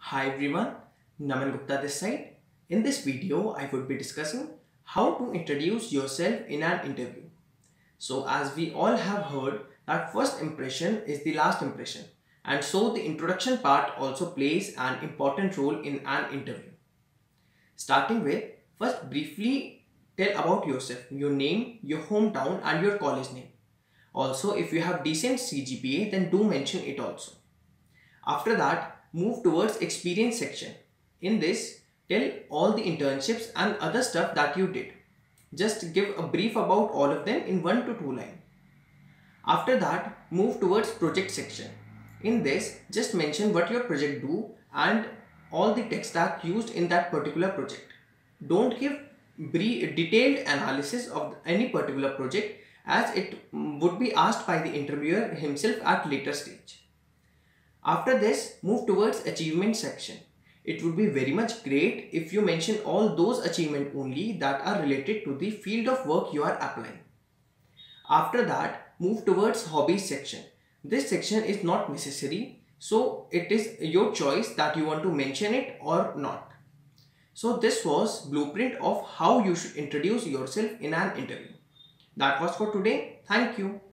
Hi everyone, Naman Gupta this side. In this video, I would be discussing how to introduce yourself in an interview. So as we all have heard that first impression is the last impression, and so the introduction part also plays an important role in an interview. Starting with, first briefly tell about yourself, your name, your hometown and your college name. Also, if you have decent CGPA, then do mention it also. After that, move towards experience section. In this, tell all the internships and other stuff that you did. Just give a brief about all of them in 1 to 2 lines. After that, move towards project section. In this, just mention what your project do and all the tech stack used in that particular project. Don't give detailed analysis of any particular project as it would be asked by the interviewer himself at later stage. After this, move towards achievement section. It would be very much great if you mention all those achievements only that are related to the field of work you are applying. After that, move towards hobbies section. This section is not necessary, so it is your choice that you want to mention it or not. So this was blueprint of how you should introduce yourself in an interview. That was for today. Thank you.